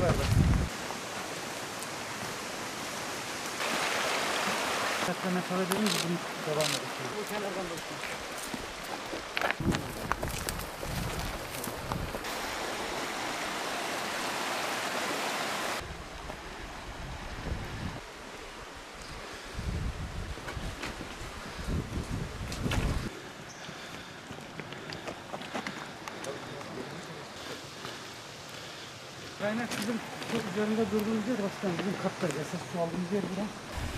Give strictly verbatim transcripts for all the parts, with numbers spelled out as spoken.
kardeş. Hatta mesele dediniz bunu devam edelim. Bu kenardan bakın. Kaynak bizim çok üzerinde durduğumuz yer başkan bizim kattayız. Esas su aldığımız yer burası.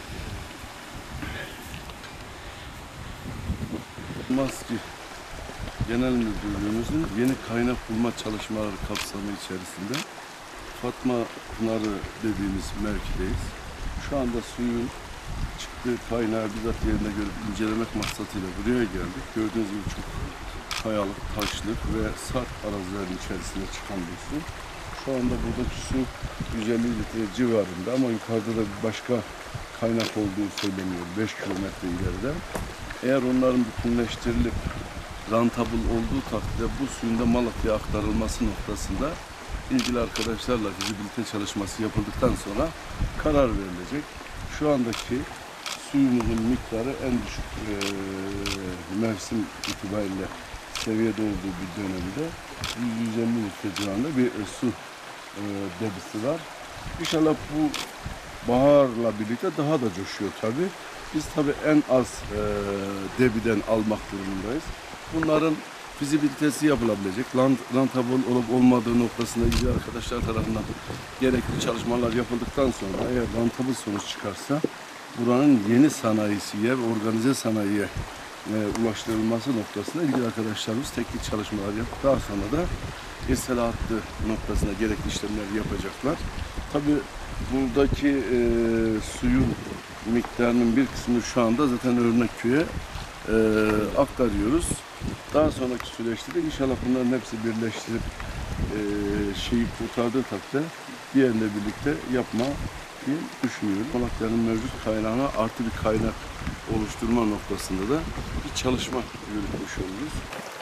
Maski Genel Müdürlüğümüzün yeni kaynak bulma çalışmaları kapsamı içerisinde Fatma Pınarı dediğimiz mevkideyiz. Şu anda suyun çıktığı kaynağı bizzat yerinde görüp incelemek maksadıyla buraya geldik. Gördüğünüz gibi çok kayalık, taşlık ve sarp arazilerin içerisinde çıkan bir su. Şu anda buradaki su yüz elli litre civarında ama yukarıda da bir başka kaynak olduğu söyleniyor beş kilometre ileride. Eğer onların bütünleştirilip rentable olduğu takdirde bu suyun da Malatya'ya aktarılması noktasında ilgili arkadaşlarla fizibilite çalışması yapıldıktan sonra karar verilecek. Şu andaki suyumuzun miktarı en düşük e, mevsim itibariyle seviyede olduğu bir dönemde yüz yüz elli litre civarında bir e, su e, debisi var. İnşallah bu baharla birlikte daha da coşuyor tabii. Biz tabii en az e, debiden almak durumundayız. Bunların fizibilitesi yapılabilecek, rentable olup olmadığı noktasında ilgili arkadaşlar tarafından gerekli çalışmalar yapıldıktan sonra eğer rentable sonuç çıkarsa buranın yeni sanayisiye ve organize sanayiye e, ulaştırılması noktasında ilgili arkadaşlarımız teknik çalışmalar yapıp daha sonra da irsal hattı noktasında gerekli işlemler yapacaklar. Tabii buradaki e, suyun miktarının bir kısmını şu anda zaten Örnekköy'e e, aktarıyoruz. Daha sonraki süreçte de inşallah bunların hepsi birleştirip e, şeyi kurtardığı takdirde diğerle birlikte yapma diye düşünüyorum. Malatya'nın mevcut kaynağına artı bir kaynak oluşturma noktasında da bir çalışma yürütmüş oluyoruz.